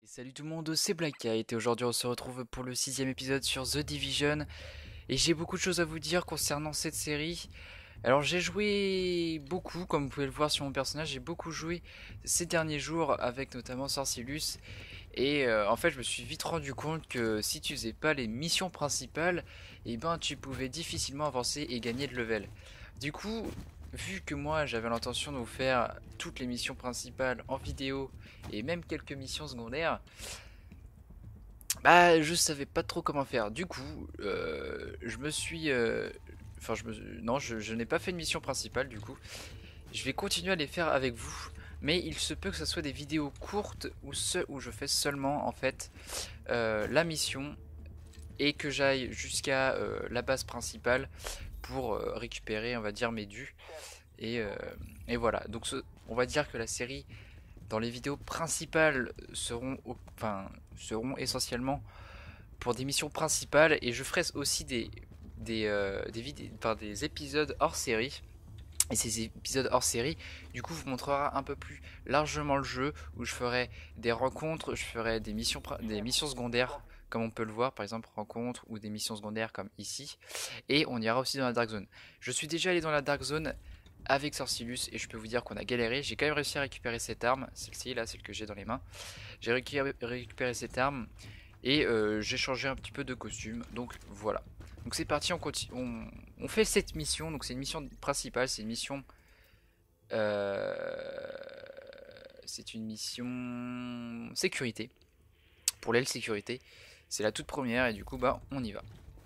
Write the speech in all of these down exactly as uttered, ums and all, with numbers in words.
Et salut tout le monde, c'est Blackite et aujourd'hui on se retrouve pour le sixième épisode sur The Division et j'ai beaucoup de choses à vous dire concernant cette série. Alors j'ai joué beaucoup, comme vous pouvez le voir sur mon personnage, j'ai beaucoup joué ces derniers jours avec notamment Sorcilus et euh, en fait je me suis vite rendu compte que si tu faisais pas les missions principales, et ben tu pouvais difficilement avancer et gagner de level. Du coup, vu que moi j'avais l'intention de vous faire toutes les missions principales en vidéo et même quelques missions secondaires, bah, je savais pas trop comment faire. Du coup, euh, je me suis. euh, Enfin, je me. Non, je, je n'ai pas fait de mission principale. Du coup, je vais continuer à les faire avec vous. Mais il se peut que ce soit des vidéos courtes où, ce, où je fais seulement en fait euh, la mission et que j'aille jusqu'à euh, la base principale pour euh, récupérer, on va dire, mes dus. Et, euh, et voilà. Donc, ce- on va dire que la série dans les vidéos principales seront, au- enfin, seront essentiellement pour des missions principales et je ferai aussi des des euh, des, vidéos, enfin, des épisodes hors série. Et ces épisodes hors série, du coup, vous montrera un peu plus largement le jeu, où je ferai des rencontres, je ferai des missions, des missions secondaires, comme on peut le voir, par exemple rencontres ou des missions secondaires comme ici. Et on ira aussi dans la Dark Zone. Je suis déjà allé dans la Dark Zone avec Sorcilus et je peux vous dire qu'on a galéré. J'ai quand même réussi à récupérer cette arme, celle-ci là, celle que j'ai dans les mains. J'ai récupéré cette arme et euh, j'ai changé un petit peu de costume, donc voilà. Donc c'est parti, on, continue, on, on fait cette mission, donc c'est une mission principale, c'est une mission... euh, c'est une mission sécurité, pour l'aile sécurité. C'est la toute première et du coup bah on y va.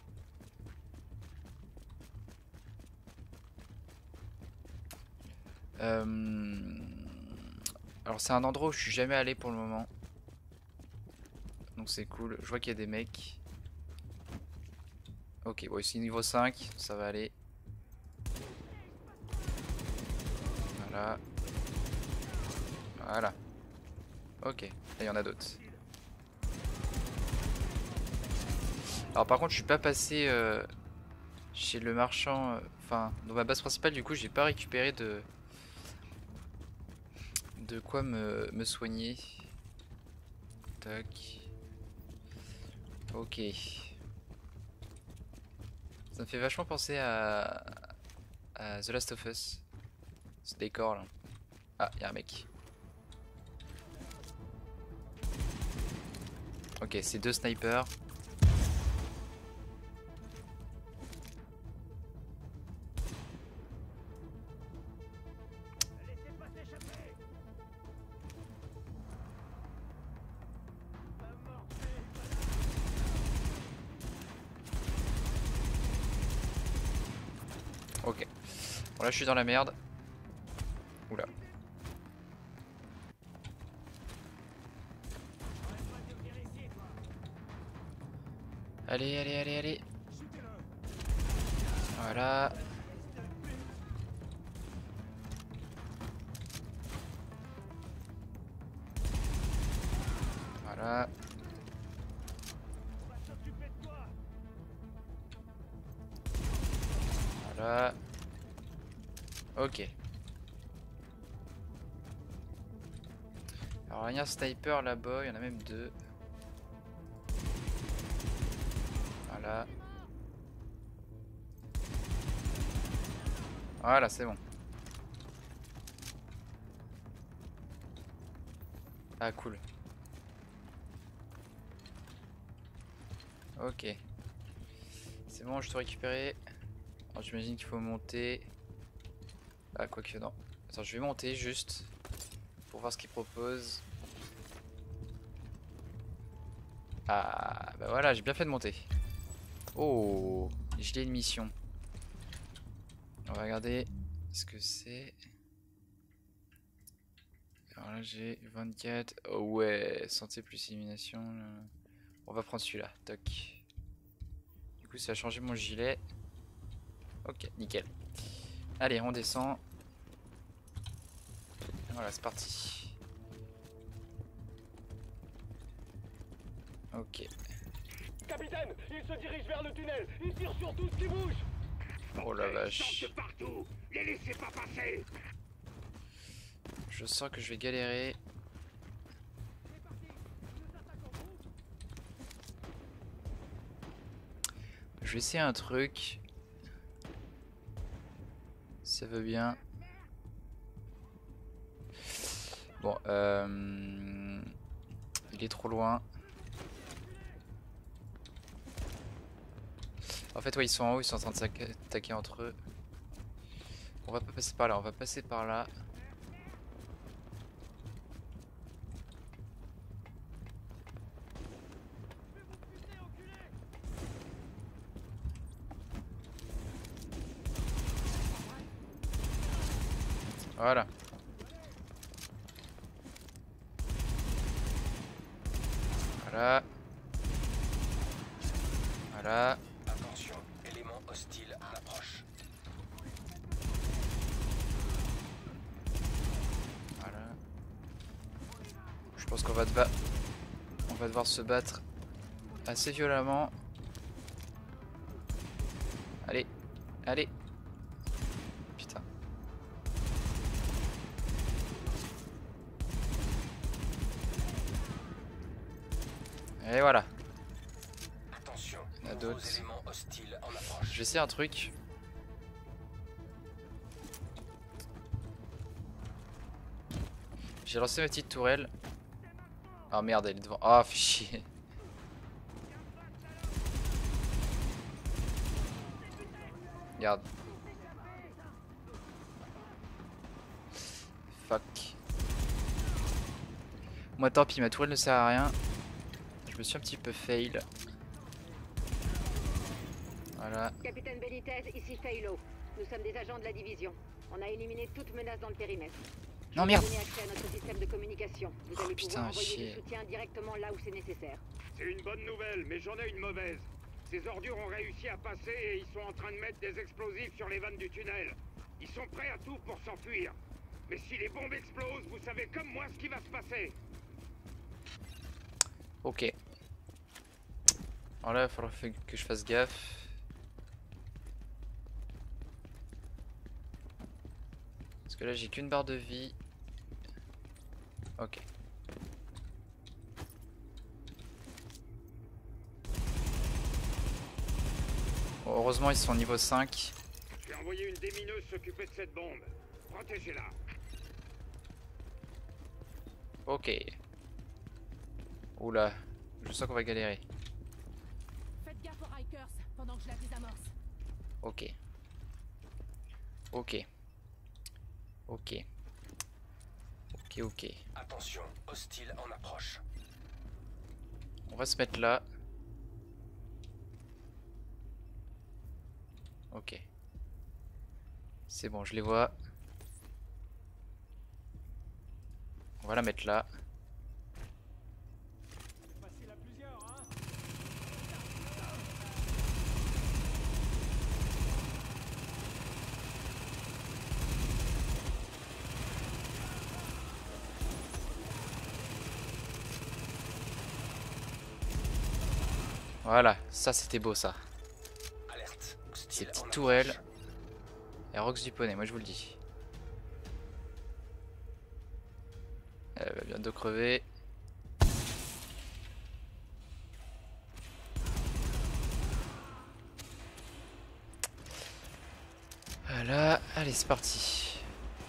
Euh, Alors c'est un endroit où je suis jamais allé pour le moment. Donc c'est cool, je vois qu'il y a des mecs. Ok, bon ici niveau cinq, ça va aller. Voilà. Voilà. Ok, là il y en a d'autres. Alors par contre je suis pas passé euh, chez le marchand, euh, enfin dans ma base principale du coup j'ai pas récupéré de de quoi me, me soigner. Tac. Ok. Ça me fait vachement penser à, à The Last of Us. Ce décor là. Ah, y'a un mec. Ok, c'est deux snipers. Ok. Bon là je suis dans la merde. Oula. Allez, allez, allez, allez. Voilà. Voilà. Voilà. Ok. Alors il y a un sniper là-bas, il y en a même deux. Voilà. Voilà, c'est bon. Ah cool. Ok. C'est bon, je te récupéré. Alors j'imagine qu'il faut monter. Ah quoique non. Attends, je vais monter juste pour voir ce qu'il propose. Ah bah voilà, j'ai bien fait de monter. Oh, j'ai une mission. On va regarder ce que c'est. Alors là j'ai vingt-quatre. Oh ouais, santé plus élimination. On va prendre celui-là. Toc. Du coup ça a changé mon gilet. Ok, nickel. Allez, on descend. Voilà, c'est parti. Ok. Capitaine, il se dirige vers le tunnel. Il tire sur tout ce qui bouge. Oh la Bordel, vache. sortent de partout. Les laissez pas passer. Je sens que je vais galérer. Je vais essayer un truc. Ça veut bien. Bon, euh... il est trop loin. En fait, ouais, ils sont en haut, ils sont en train de s'attaquer entre eux. On va pas passer par là, on va passer par là. Voilà. Voilà. Voilà. Attention, élément hostile en approche. Voilà. Je pense qu'on va devoir... On va devoir se battre assez violemment. Allez. Allez. Putain. Et voilà. Attention, Il y en a nouveaux d'autres. éléments hostiles en approche. Je vais essayer un truc. J'ai lancé ma petite tourelle. Ah merde, elle est devant. Ah, fais chier. Regarde. Fuck. Moi tant pis, ma tourelle ne sert à rien. Je me suis un petit peu fail. Voilà. Capitaine Benitez, ici Faylo. Nous sommes des agents de la division. On a éliminé toute menace dans le périmètre. Non merde. Donnez accès à notre système de communication. Vous Oh, allez putain, pouvoir envoyer chier. du soutien directement là où c'est nécessaire. C'est une bonne nouvelle, mais j'en ai une mauvaise. Ces ordures ont réussi à passer et ils sont en train de mettre des explosifs sur les vannes du tunnel. Ils sont prêts à tout pour s'enfuir. Mais si les bombes explosent, vous savez comme moi ce qui va se passer. Ok. Alors là, il faudra que je fasse gaffe. Parce que là, j'ai qu'une barre de vie. Ok. Bon, heureusement, ils sont au niveau cinq. Je vais envoyer une démineuse s'occuper de cette bombe. Protégez-la. Ok. Oula, je sens qu'on va galérer. Faites gaffe aux Rikers pendant que je la désamorce. Ok. Ok. Ok. Ok, ok. Attention, hostile en approche. On va se mettre là. Ok. C'est bon, je les vois. On va la mettre là. Voilà, ça c'était beau ça. Alerte, Ces hostile en petites approche. tourelles. Et Rox du poney, moi je vous le dis. Elle va bientôt crever. Voilà, allez c'est parti.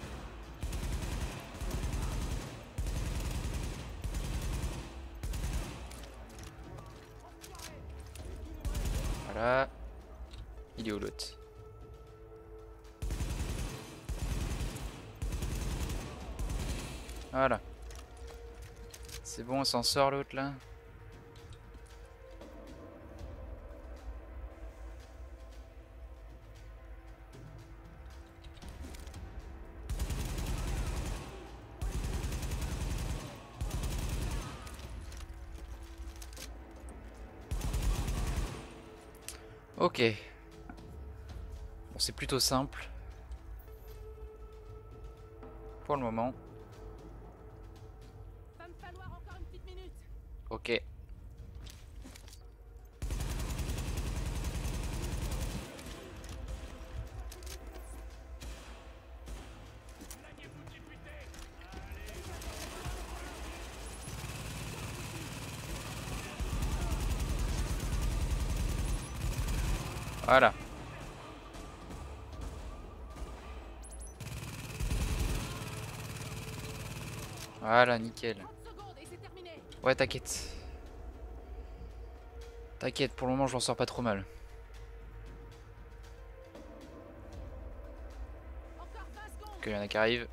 Voilà. Il est où l'autre? Voilà. C'est bon, on s'en sort l'autre là. Ok. Bon, c'est plutôt simple. Pour le moment. Va me falloir encore une petite minute. Ok. Voilà. Voilà, nickel. trente secondes et c'est terminé. Ouais, t'inquiète. T'inquiète, pour le moment, je m'en sors pas trop mal. Encore vingt secondes. Ok, il y en a qui arrivent.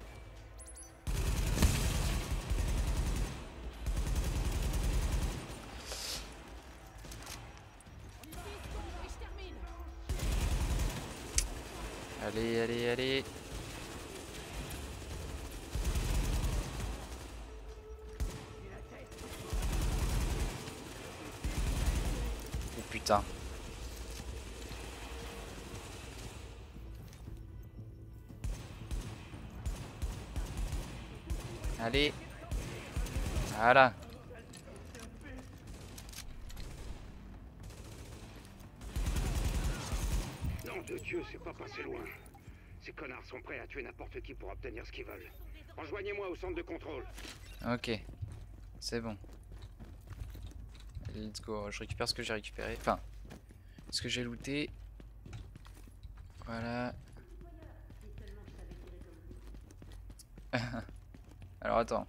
dix secondes et je termine. Allez, allez, allez. Oh putain. Allez. Voilà. Nom de Dieu, c'est pas passé loin. Ces connards sont prêts à tuer n'importe qui pour obtenir ce qu'ils veulent. Rejoignez-moi au centre de contrôle. Ok. C'est bon. Allez, let's go. Je récupère ce que j'ai récupéré. Enfin, ce que j'ai looté. Voilà. Alors attends.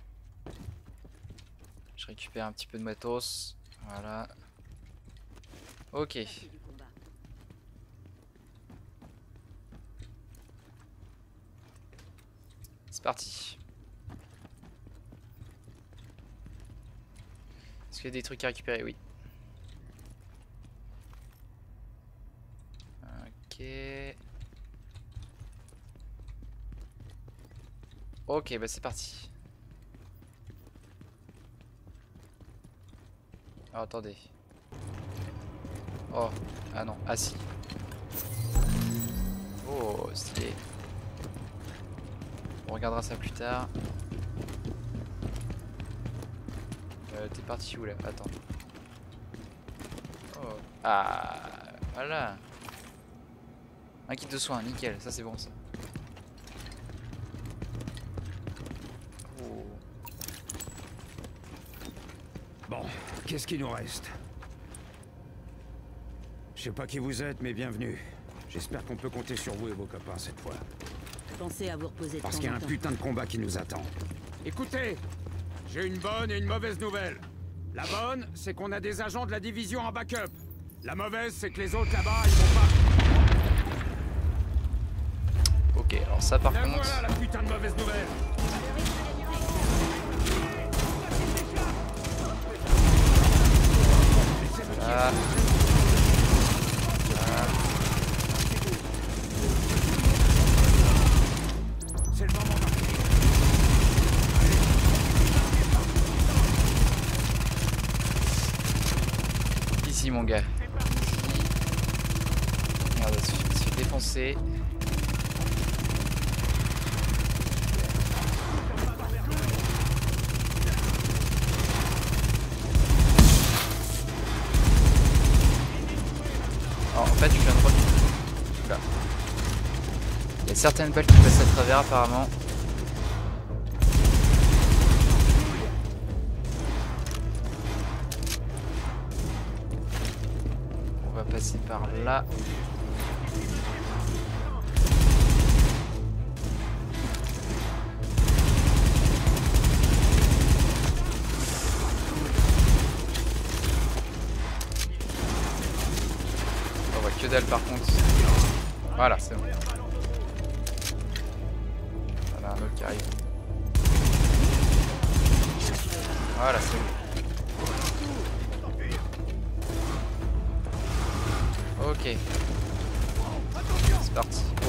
Je récupère un petit peu de matos. Voilà. Ok. C'est parti. Est-ce qu'il y a des trucs à récupérer? Oui. Ok. Ok, bah c'est parti. Alors attendez. Oh, ah non, ah si. Oh, stylé. On regardera ça plus tard. Euh, T'es parti où là? Attends. Oh. Ah, voilà. Un kit de soins, nickel, ça c'est bon ça. Oh. Bon, qu'est-ce qu'il nous reste? Je sais pas qui vous êtes, mais bienvenue. J'espère qu'on peut compter sur vous et vos copains cette fois. Pensez à vous reposer de Parce temps qu'il y a en un temps. putain de combat qui nous attend. Écoutez, j'ai une bonne et une mauvaise nouvelle. La bonne, c'est qu'on a des agents de la division en backup. La mauvaise, c'est que les autres là-bas, ils vont pas... Ok, alors ça par La contre... voilà la putain de mauvaise nouvelle. Ah. C'est le moment d'arriver. Ici mon gars. Ici. Merde, je me suis défoncé. Alors, en fait, je viens de revenir. Oula. Il y a certaines balles qui passent à travers apparemment. On va passer par là. On voit que dalle par contre. Voilà, c'est bon. Voilà un autre qui arrive. Voilà, c'est bon. Ok. C'est parti. Oh.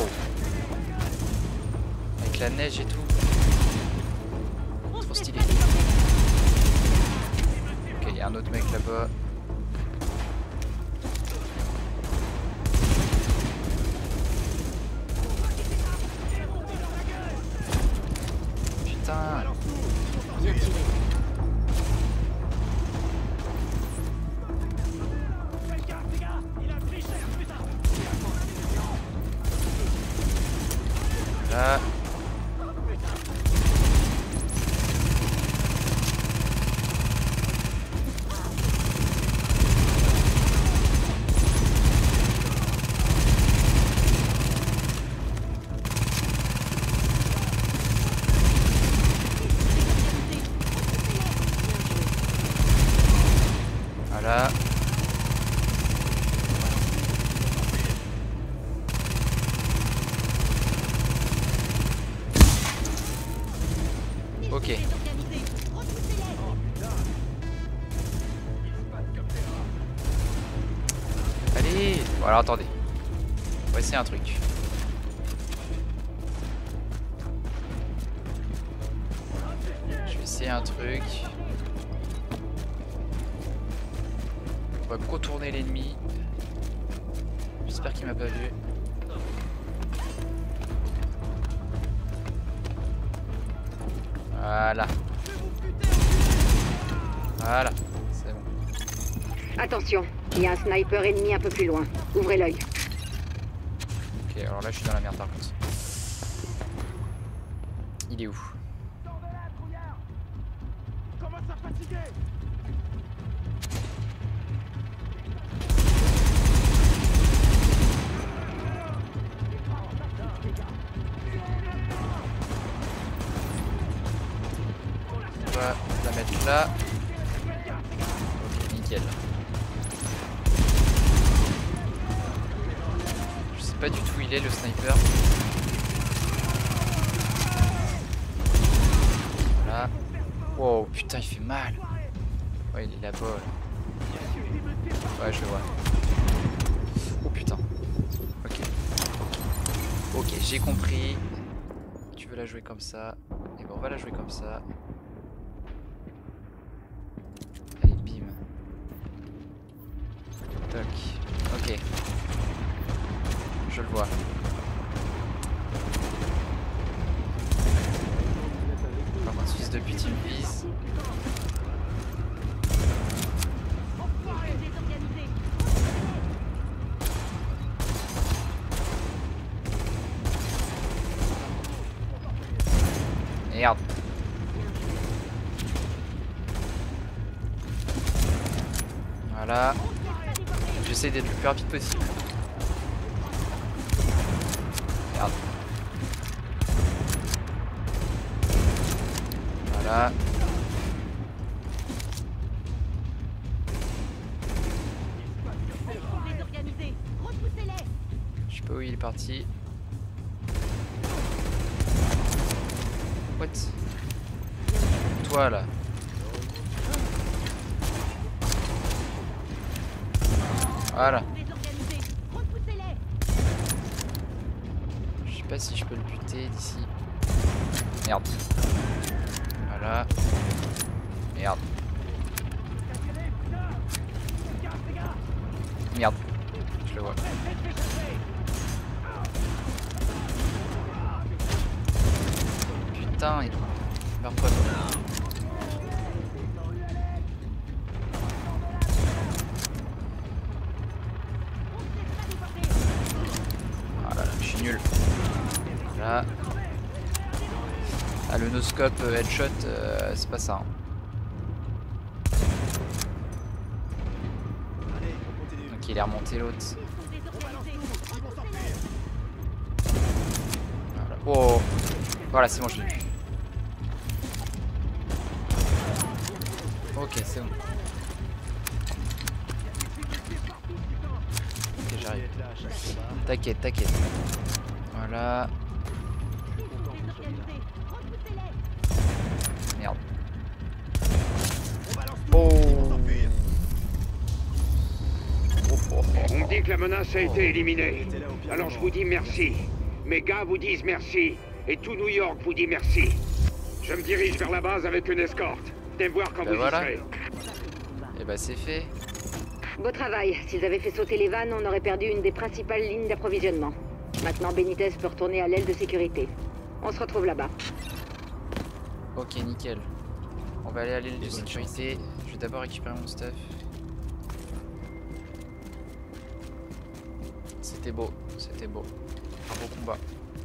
Avec la neige et tout. Trop stylé. Ok, il y a un autre mec là-bas. Putain. Bien tiré. Là. Voilà. Ok. Allez. Bon alors attendez. On va essayer un truc. Je vais essayer un truc. On va contourner l'ennemi. J'espère qu'il m'a pas vu. Voilà. Voilà. C'est bon. Attention, il y a un sniper ennemi un peu plus loin. Ouvrez l'œil. Ok, alors là je suis dans la merde par contre. Il est où? On va la mettre là. Ok, nickel. Je sais pas du tout où il est le sniper. Voilà. Wow, putain, il fait mal. Ouais, il est là-bas. Là. Ouais, je le vois. Oh putain. Ok. Ok, j'ai compris. Tu veux la jouer comme ça. Et bon, on va la jouer comme ça. Allez, bim. Toc. Ok. Je le vois. Par contre, ce fils de pute, il me vise. Merde. Voilà. J'essaie d'être le plus rapide possible. Merde. Voilà. Je sais pas où il est parti. What? Toi là. Voilà. Je sais pas si je peux le buter d'ici. Merde. Voilà. Merde. Merde. Je le vois. Putain, il meurt pas. Ah là là, je suis nul. Voilà. Ah, le no-scope euh, headshot, euh, c'est pas ça. Hein. Donc il est remonté l'autre. Voilà. Oh. Voilà, c'est bon, je l'ai eu. Ok, c'est bon. Ok, j'arrive. T'inquiète, t'inquiète. Voilà. Merde. Oh. On me dit que la menace a été éliminée. Alors je vous dis merci. Mes gars vous disent merci. Et tout New York vous dit merci. Je me dirige vers la base avec une escorte. Venez me voir quand Bah vous voilà. y serez. Et bah c'est fait. Beau travail. S'ils avaient fait sauter les vannes, on aurait perdu une des principales lignes d'approvisionnement. Maintenant, Benitez peut retourner à l'aile de sécurité. On se retrouve là-bas. Ok, nickel. On va aller à l'aile de sécurité. Je vais d'abord récupérer mon stuff. C'était beau, c'était beau. Un beau combat.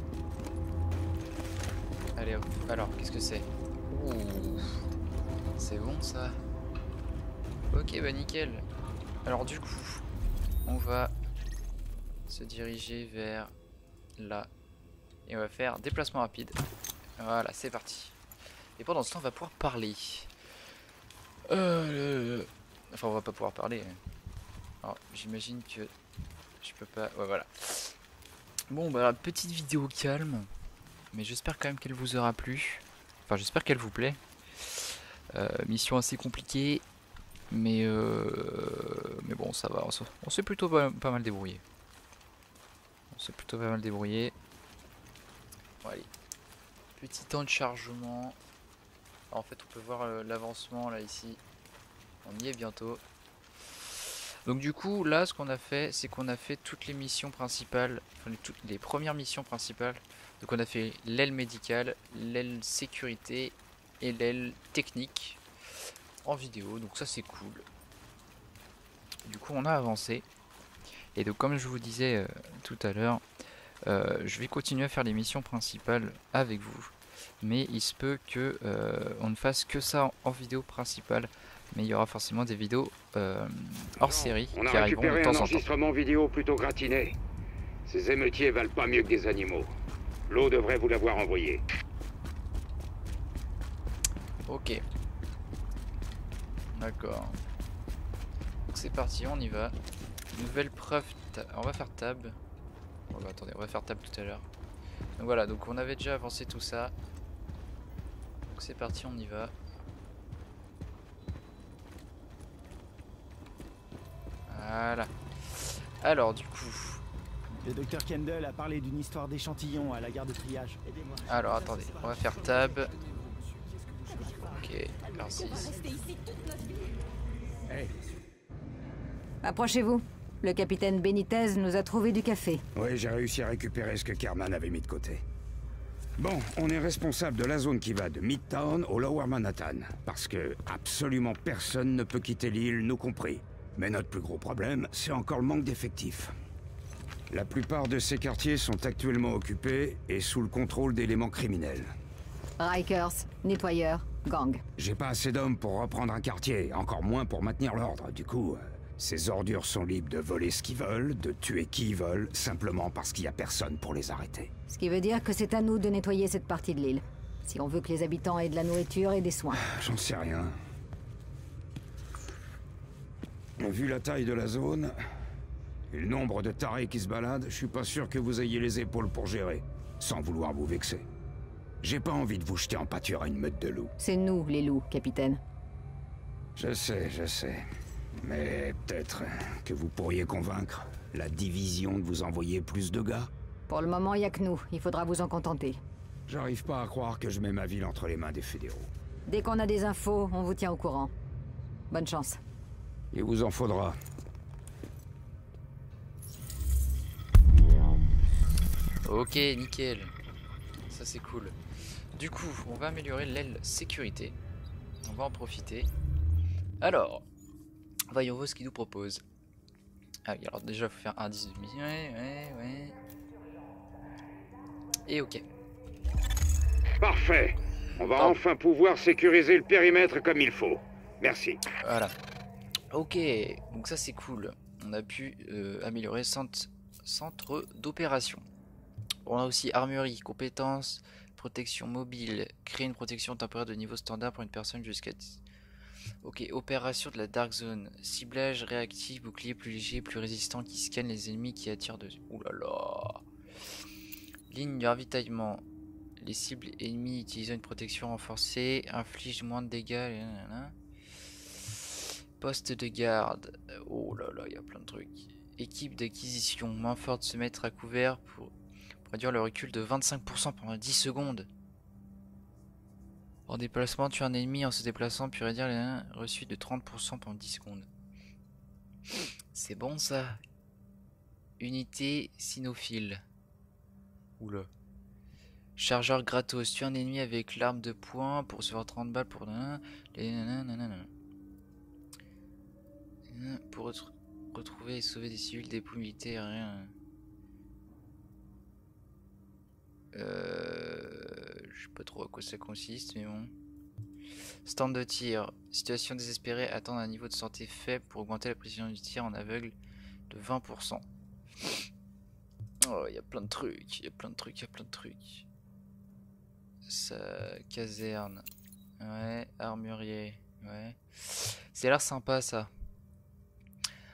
Allez hop. Alors, qu'est-ce que c'est? Ouh. C'est bon ça. Ok, bah nickel. Alors du coup, on va se diriger vers là. Et on va faire déplacement rapide. Voilà, c'est parti. Et pendant ce temps, on va pouvoir parler. Euh, Enfin, on va pas pouvoir parler. Alors, j'imagine que je peux pas... Ouais, voilà. Bon, bah, petite vidéo calme. Mais j'espère quand même qu'elle vous aura plu. Enfin, j'espère qu'elle vous plaît. Euh, mission assez compliquée. Mais, euh... mais bon, ça va. On s'est plutôt pas, pas mal débrouillé. On s'est plutôt pas mal débrouillé. Bon, allez. Petit temps de chargement. Alors, en fait, on peut voir euh, l'avancement là ici. On y est bientôt. Donc du coup, là, ce qu'on a fait, c'est qu'on a fait toutes les missions principales, enfin les, toutes les premières missions principales. Donc on a fait l'aile médicale, l'aile sécurité et l'aile technique en vidéo. Donc ça, c'est cool. Du coup, on a avancé. Et donc, comme je vous disais euh, tout à l'heure, euh, je vais continuer à faire les missions principales avec vous. Mais il se peut que euh, on ne fasse que ça en, en vidéo principale. Mais il y aura forcément des vidéos euh, hors série On a qui arriveront de récupéré temps un en temps. enregistrement vidéo plutôt gratiné. Ces émeutiers valent pas mieux que des animaux. L'eau devrait vous l'avoir envoyé. Ok. D'accord. Donc c'est parti, on y va. Nouvelle preuve. On va faire tab. Oh bah attendez, on va faire tab tout à l'heure. Donc voilà, donc on avait déjà avancé tout ça. Donc c'est parti, on y va. Voilà. Alors du coup. Le docteur Kendall a parlé d'une histoire d'échantillon à la gare de triage. Aidez-moi. Alors attendez, on va faire tab. Ok, R six. Hey. Approchez-vous. Le capitaine Benitez nous a trouvé du café. Oui, j'ai réussi à récupérer ce que Kerman avait mis de côté. Bon, on est responsable de la zone qui va de Midtown au Lower Manhattan. Parce que absolument personne ne peut quitter l'île, nous compris. Mais notre plus gros problème, c'est encore le manque d'effectifs. La plupart de ces quartiers sont actuellement occupés et sous le contrôle d'éléments criminels. Rikers, nettoyeurs, gang. J'ai pas assez d'hommes pour reprendre un quartier, encore moins pour maintenir l'ordre. Du coup, euh, ces ordures sont libres de voler ce qu'ils veulent, de tuer qui ils veulent, simplement parce qu'il y a personne pour les arrêter. Ce qui veut dire que c'est à nous de nettoyer cette partie de l'île. Si on veut que les habitants aient de la nourriture et des soins. J'en sais rien. Vu la taille de la zone, et le nombre de tarés qui se baladent, je suis pas sûr que vous ayez les épaules pour gérer, sans vouloir vous vexer. J'ai pas envie de vous jeter en pâture à une meute de loups. C'est nous, les loups, capitaine. Je sais, je sais. Mais peut-être que vous pourriez convaincre la division de vous envoyer plus de gars. Pour le moment, il n'y a que nous. Il faudra vous en contenter. J'arrive pas à croire que je mets ma ville entre les mains des fédéraux. Dès qu'on a des infos, on vous tient au courant. Bonne chance. Il vous en faudra. Ok, nickel. Ça c'est cool. Du coup, on va améliorer l'aile sécurité. On va en profiter. Alors, voyons voir ce qu'il nous propose. Ah oui, alors déjà, il faut faire un dix demi. Ouais, ouais, ouais. Et ok. Parfait. On va Oh. enfin pouvoir sécuriser le périmètre comme il faut. Merci. Voilà. Ok, donc ça c'est cool. On a pu euh, améliorer centre, centre d'opération. On a aussi armurerie, compétences, protection mobile, créer une protection temporaire de niveau standard pour une personne jusqu'à dix. Ok, opération de la Dark Zone, ciblage réactif, bouclier plus léger, plus résistant qui scanne les ennemis qui attirent dessus. Ouh là là. Ligne de ravitaillement. Les cibles ennemies utilisant une protection renforcée infligent moins de dégâts. Nanana. Poste de garde. Oh là là, il y a plein de trucs. Équipe d'acquisition. Main forte se mettre à couvert pour, pour réduire le recul de vingt-cinq pour cent pendant dix secondes. En déplacement, tuer un ennemi en se déplaçant puis réduire les reçus de trente pour cent pendant dix secondes. C'est bon ça. Unité cynophile. Oula. Chargeur gratos. Tuer un ennemi avec l'arme de poing pour recevoir trente balles pour... Les nanana. Pour re retrouver et sauver des civils, des poules militaires, rien. Euh, je sais pas trop à quoi ça consiste, mais bon. Stand de tir. Situation désespérée, attendre un niveau de santé faible pour augmenter la précision du tir en aveugle de vingt pour cent. Oh, il y a plein de trucs, il y a plein de trucs, il y a plein de trucs. Ça, caserne. Ouais, armurier. Ouais. C'est l'air sympa ça.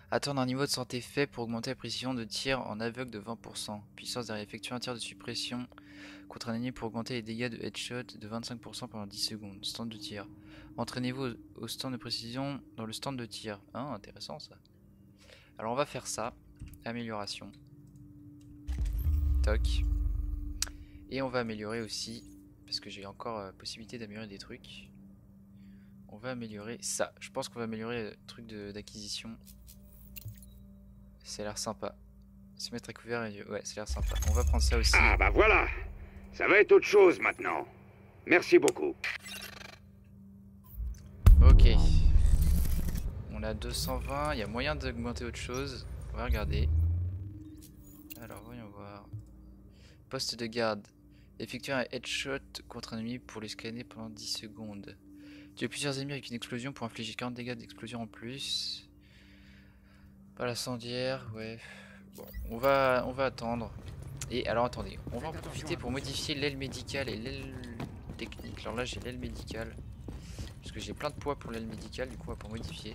Attendre un niveau de santé fait pour augmenter la précision de tir en aveugle de vingt pour cent. Puissance derrière effectuer un tir de suppression contre un ennemi pour augmenter les dégâts de headshot de vingt-cinq pour cent pendant dix secondes. Stand de tir. Entraînez-vous au, au stand de précision dans le stand de tir. Ah, intéressant ça. Alors on va faire ça. Amélioration. Toc. Et on va améliorer aussi, parce que j'ai encore euh, possibilité d'améliorer des trucs. On va améliorer ça. Je pense qu'on va améliorer le truc d'acquisition. Ça a l'air sympa. Se mettre à couvert et... Ouais, ça a l'air sympa. On va prendre ça aussi. Ah bah voilà. Ça va être autre chose maintenant. Merci beaucoup. Ok. On a deux cent vingt. Il y a moyen d'augmenter autre chose. On va regarder. Alors, voyons voir. Poste de garde. Effectuer un headshot contre un ennemi pour les scanner pendant dix secondes. Tuer plusieurs ennemis avec une explosion pour infliger quarante dégâts d'explosion en plus. Pas l'incendiaire, ouais. Bon, on va, on va attendre. Et alors attendez, on va en profiter pour modifier l'aile médicale et l'aile technique. Alors là j'ai l'aile médicale. Parce que j'ai plein de poids pour l'aile médicale, du coup on va pour modifier.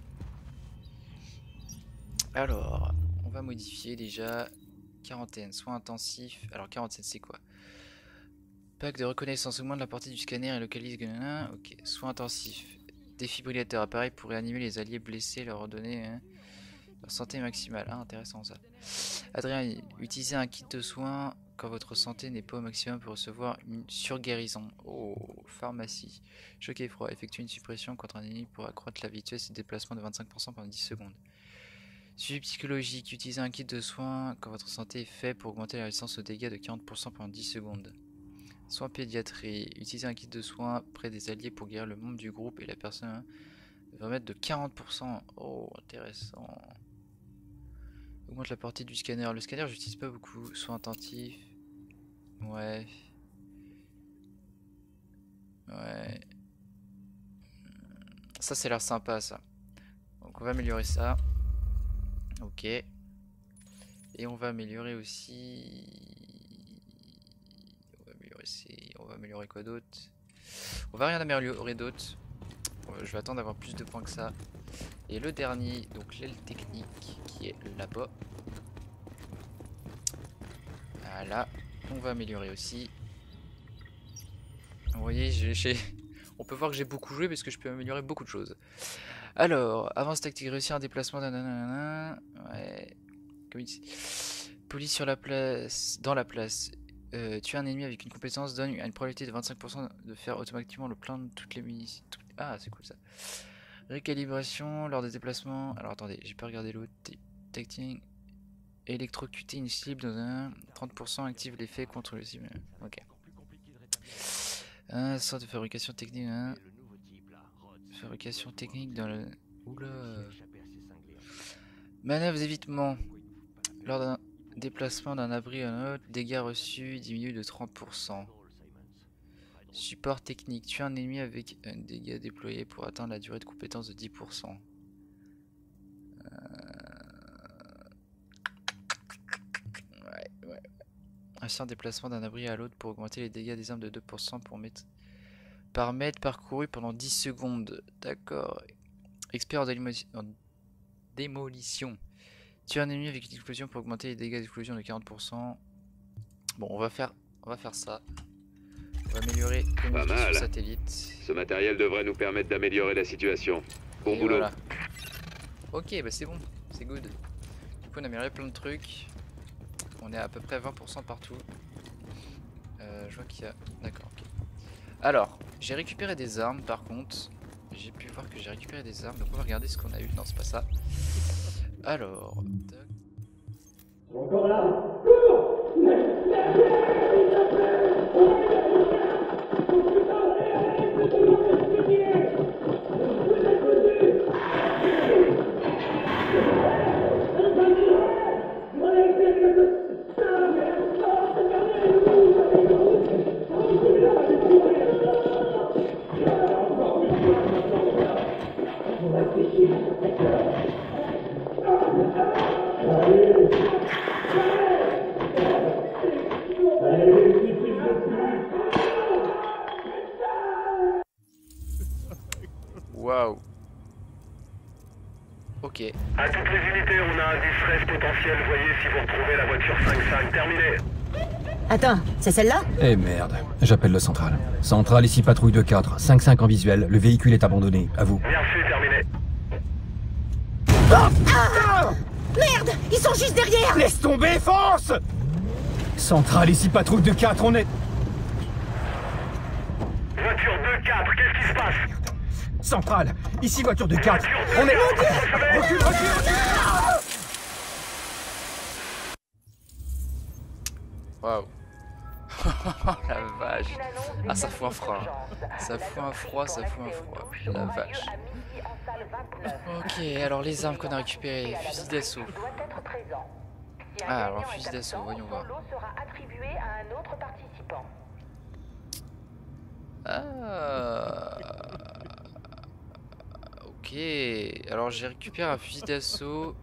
Alors, on va modifier déjà quarantaine, soins intensifs. Alors quarantaine c'est quoi? Pack de reconnaissance augmente la portée du scanner et localise. Ok, soins intensifs. Défibrillateur, appareil pour réanimer les alliés blessés, leur redonner hein, leur santé maximale. Ah, intéressant ça. Adrien, utilisez un kit de soins quand votre santé n'est pas au maximum pour recevoir une surguérison. Oh, pharmacie. Choc et froid, effectue une suppression contre un ennemi pour accroître la vitesse de déplacement de vingt-cinq pour cent pendant dix secondes. Suivi psychologique, utilisez un kit de soins quand votre santé est faible pour augmenter la résistance aux dégâts de quarante pour cent pendant dix secondes. Soins pédiatrie, utilisez un kit de soins près des alliés pour guérir le membre du groupe et la personne va mettre de quarante pour cent. Oh, intéressant. Augmente la portée du scanner. Le scanner, j'utilise pas beaucoup. Soins attentifs. Ouais. Ouais. Ça, c'est l'air sympa, ça. Donc, on va améliorer ça. Ok. Et on va améliorer aussi... On va améliorer quoi d'autre? On va rien améliorer d'autre. Je vais attendre d'avoir plus de points que ça. Et le dernier, donc l'aile technique qui est là-bas. Voilà. On va améliorer aussi. Vous voyez, j'ai... on peut voir que j'ai beaucoup joué parce que je peux améliorer beaucoup de choses. Alors, avance tactique, réussir un déplacement. Nanana, ouais. Comme il dit. Police sur la place, dans la place. Euh, tuer un ennemi avec une compétence donne une probabilité de vingt-cinq pour cent de faire automatiquement le plein de toutes les munitions. Tout... Ah, c'est cool ça. Récalibration lors des déplacements. Alors attendez, j'ai pas regardé l'autre. Tacting. Électrocuter une cible dans un trente pour cent active l'effet contre le cible. Ok. Un sorte de fabrication technique. Hein. Fabrication technique dans le. Oula. Manœuvres d'évitement. Lors d'un déplacement d'un abri à un autre, dégâts reçus diminuent de trente pour cent. Support technique. Tuer un ennemi avec un dégât déployé pour atteindre la durée de compétence de dix pour cent. Euh... Ouais, ouais. Un déplacement d'un abri à l'autre pour augmenter les dégâts des armes de deux pour cent pour mètre... par mètre parcouru pendant dix secondes. D'accord. Expert en, démolition. en démolition. Tuer un ennemi avec une explosion pour augmenter les dégâts d'explosion de quarante pour cent. Bon, on va faire, on va faire ça. On va améliorer communication satellite. Ce matériel devrait nous permettre d'améliorer la situation. Bon Et boulot. Voilà. Ok, bah c'est bon, c'est good. Du coup, on a amélioré plein de trucs. On est à peu près vingt pour cent partout. Euh, je vois qu'il y a... D'accord, ok. Alors, j'ai récupéré des armes par contre. J'ai pu voir que j'ai récupéré des armes, donc on va regarder ce qu'on a eu. Non, c'est pas ça. Alors... Encore là. Waouh. Ok. À toutes les unités, on a un distress potentiel. Voyez si vous retrouvez la voiture cinq cinq. Terminé. Attends, c'est celle-là? Eh merde, j'appelle le central. Central, ici patrouille deux quatre, cinq cinq en visuel, le véhicule est abandonné, à vous. Bien fait, terminé. Merde! Ils sont juste derrière! Laisse tomber, fonce! Central, ici patrouille deux quatre, on est... Voiture deux quatre, qu'est-ce qui se passe? Central, ici voiture deux quatre, Voiture on est... deux, Recule, recule, recule! Waouh. La vache. Ah, ça fout un froid. Ça fout un froid, ça fout un froid. La vache. Ok, alors les armes qu'on a récupérées. Fusil d'assaut. Ah, alors fusil d'assaut, voyons voir. Ah. Ok, alors j'ai récupéré un fusil d'assaut.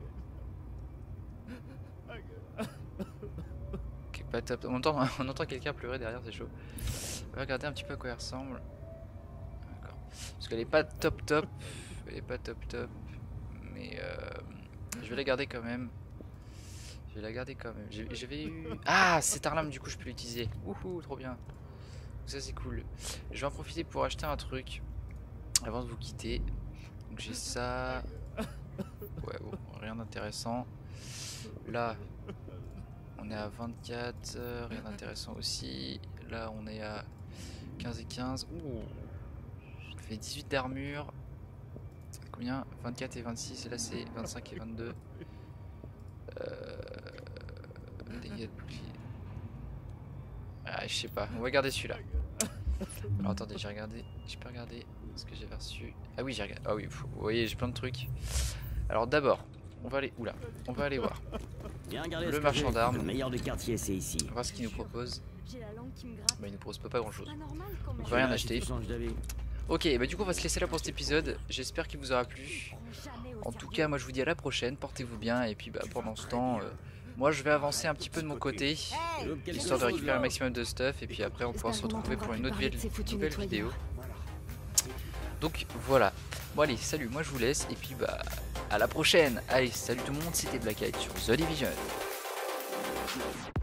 Ok, pas top. On entend, on entend quelqu'un pleurer derrière, c'est chaud. On va regarder un petit peu à quoi elle ressemble. D'accord. Parce qu'elle est pas top top. Elle est pas top top. Mais euh, je vais la garder quand même. Je vais la garder quand même. J'avais eu... Ah, cette arme du coup je peux l'utiliser. Wouhou, trop bien. Ça c'est cool. Je vais en profiter pour acheter un truc avant de vous quitter. Donc j'ai ça. Ouais, bon, rien d'intéressant. Là, on est à vingt-quatre, euh, rien d'intéressant aussi. Là, on est à quinze et quinze. Ouh, ça fait dix-huit d'armure. Combien? vingt-quatre et vingt-six. Et là, c'est vingt-cinq et vingt-deux. Euh... Dégâts de bouclier. Ah, je sais pas. On va garder celui-là. Alors attendez, j'ai regardé. J'ai pas regardé ce que j'avais reçu. Ah oui, j'ai regardé. Ah oui, vous voyez, j'ai plein de trucs. Alors d'abord, on va aller. Oula, on va aller voir. Le marchand d'armes. Le meilleur du quartier, c'est ici. On va voir ce qu'il nous propose. Bah, il nous propose pas grand chose. On Tu va rien verras acheter. si tu changes d'avis. Ok, bah du coup on va se laisser là pour cet épisode. J'espère qu'il vous aura plu. En tout cas, moi je vous dis à la prochaine. Portez-vous bien. Et puis bah pendant ce temps, euh, moi je vais avancer un petit peu de mon côté, histoire de récupérer un maximum de stuff. Et puis après on pourra se retrouver pour une autre nouvelle vidéo. Donc voilà. Bon allez, salut, moi je vous laisse. Et puis bah à la prochaine. Allez, salut tout le monde, c'était Black Eyed sur The Division.